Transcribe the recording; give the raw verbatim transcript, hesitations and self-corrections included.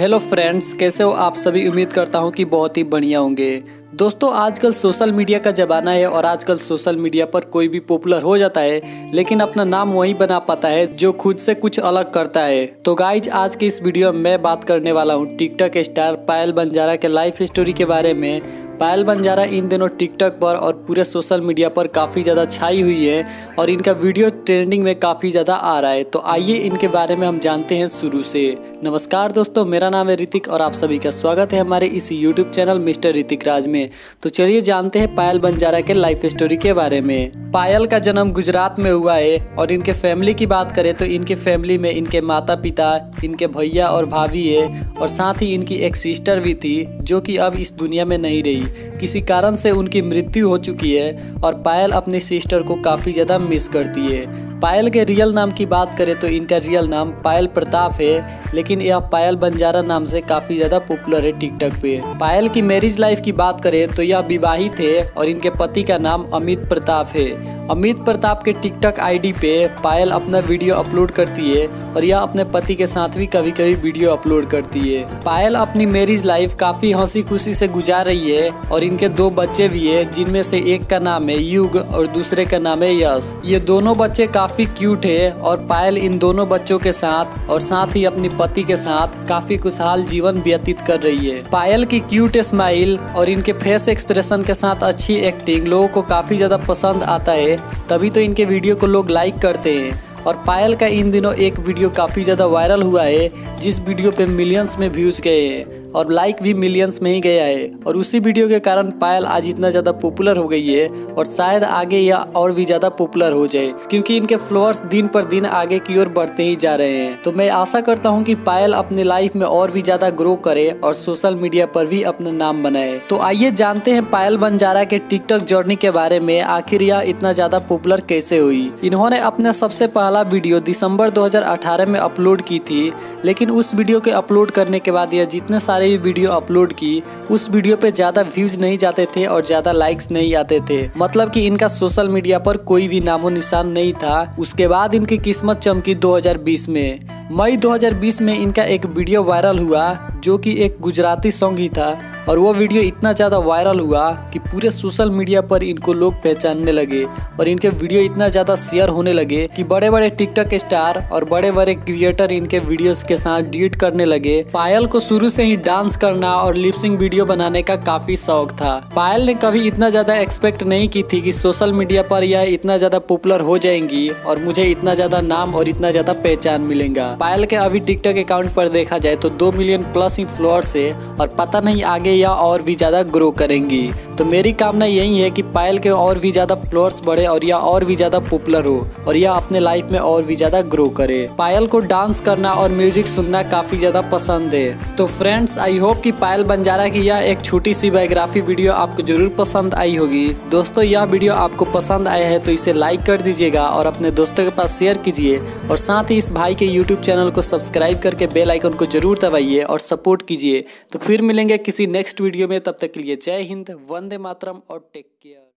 Hello friends, कैसे हो आप सभी। उम्मीद करता हूँ कि बहुत ही बढ़िया होंगे। दोस्तों, आजकल सोशल मीडिया का ज़माना है और आजकल सोशल मीडिया पर कोई भी पॉपुलर हो जाता है, लेकिन अपना नाम वही बना पाता है जो खुद से कुछ अलग करता है। तो गाइज, आज के इस वीडियो में मैं बात करने वाला हूँ टिकटॉक स्टार पायल बंजारा के लाइफ स्टोरी के बारे में। पायल बंजारा इन दिनों टिकटॉक पर और पूरे सोशल मीडिया पर काफ़ी ज़्यादा छाई हुई है और इनका वीडियो ट्रेंडिंग में काफ़ी ज़्यादा आ रहा है। तो आइए इनके बारे में हम जानते हैं शुरू से। नमस्कार दोस्तों, मेरा नाम है ऋतिक और आप सभी का स्वागत है हमारे इस YouTube channel mister Hrithik Raj में। तो चलिए जानते हैं पायल बंजारा के लाइफ स्टोरी के बारे में। पायल का जन्म गुजरात में हुआ है और इनके फैमिली की बात करें तो इनके फैमिली में इनके माता पिता, इनके भैया और भाभी है और साथ ही इनकी एक सिस्टर भी थी जो कि अब इस दुनिया में नहीं रही। किसी कारण से उनकी मृत्यु हो चुकी है और पायल अपनी सिस्टर को काफ़ी ज़्यादा मिस करती है। पायल के रियल नाम की बात करें तो इनका रियल नाम पायल प्रताप है, लेकिन यह पायल बंजारा नाम से काफ़ी ज़्यादा पॉपुलर है टिकटॉक पे। पायल की मैरिज लाइफ की बात करें तो यह विवाहित है और इनके पति का नाम अमित प्रताप है। अमित प्रताप के टिकटॉक आईडी पे पायल अपना वीडियो अपलोड करती है और यह अपने पति के साथ भी कभी कभी वीडियो अपलोड करती है। पायल अपनी मैरिज लाइफ काफ़ी हंसी खुशी से गुजार रही है और इनके दो बच्चे भी है, जिनमें से एक का नाम है युग और दूसरे का नाम है यश। ये दोनों बच्चे काफ़ी क्यूट है और पायल इन दोनों बच्चों के साथ और साथ ही अपने पति के साथ काफ़ी खुशहाल जीवन व्यतीत कर रही है। पायल की क्यूट स्माइल और इनके फेस एक्सप्रेशन के साथ अच्छी एक्टिंग लोगों को काफ़ी ज़्यादा पसंद आता है, तभी तो इनके वीडियो को लोग लाइक करते हैं। और पायल का इन दिनों एक वीडियो काफ़ी ज़्यादा वायरल हुआ है, जिस वीडियो पे मिलियंस में व्यूज़ गए हैं और लाइक भी मिलियंस में ही गया है। और उसी वीडियो के कारण पायल आज इतना ज़्यादा पॉपुलर हो गई है और शायद आगे या और भी ज़्यादा पॉपुलर हो जाए, क्योंकि इनके फॉलोअर्स दिन पर दिन आगे की ओर बढ़ते ही जा रहे हैं। तो मैं आशा करता हूँ कि पायल अपनी लाइफ में और भी ज़्यादा ग्रो करे और सोशल मीडिया पर भी अपना नाम बनाए। तो आइए जानते हैं पायल बंजारा के टिकटॉक जर्नी के बारे में। आखिर यह इतना ज़्यादा पॉपुलर कैसे हुई। इन्होंने अपने सबसे पहला वीडियो दिसंबर दो हज़ार अठारह में अपलोड की थी, लेकिन उस वीडियो के अपलोड करने के बाद यह जितने सारे भी वीडियो अपलोड की, उस वीडियो पे ज्यादा व्यूज नहीं जाते थे और ज्यादा लाइक्स नहीं आते थे। मतलब कि इनका सोशल मीडिया पर कोई भी नामो निशान नहीं था। उसके बाद इनकी किस्मत चमकी दो हज़ार बीस में। मई दो हज़ार बीस में इनका एक वीडियो वायरल हुआ जो कि एक गुजराती सॉन्ग ही था और वो वीडियो इतना ज़्यादा वायरल हुआ कि पूरे सोशल मीडिया पर इनको लोग पहचानने लगे और इनके वीडियो इतना ज़्यादा शेयर होने लगे कि बड़े बड़े टिकटॉक स्टार और बड़े बड़े क्रिएटर इनके वीडियोस के साथ ड्यूट करने लगे। पायल को शुरू से ही डांस करना और लिपसिंग वीडियो बनाने का काफ़ी शौक था। पायल ने कभी इतना ज़्यादा एक्सपेक्ट नहीं की थी कि सोशल मीडिया पर यह इतना ज़्यादा पॉपुलर हो जाएंगी और मुझे इतना ज़्यादा नाम और इतना ज़्यादा पहचान मिलेगा। पायल के अभी टिकटॉक अकाउंट पर देखा जाए तो दो मिलियन प्लस ही फॉलोअर्स है और पता नहीं आगे या और भी ज्यादा ग्रो करेंगी। तो मेरी कामना यही है कि पायल के और भी ज्यादा फॉलोअर्स बढ़े और या और भी ज्यादा पॉपुलर हो और या अपने लाइफ में और भी ज्यादा ग्रो करे। पायल को डांस करना और म्यूजिक सुनना काफी ज्यादा पसंद है। तो फ्रेंड्स, आई होप कि पायल बंजारा की यह एक छोटी सी बायोग्राफी वीडियो आपको जरूर पसंद आई होगी। दोस्तों, यह वीडियो आपको पसंद आया है तो इसे लाइक कर दीजिएगा और अपने दोस्तों के पास शेयर कीजिए और साथ ही इस भाई के यूट्यूब चैनल को सब्सक्राइब करके बेल आइकन को जरूर दबाइए और सपोर्ट कीजिए। तो फिर मिलेंगे किसी नेक्स्ट वीडियो में, तब तक के लिए जय हिंद, वंदे मातरम और टेक केयर।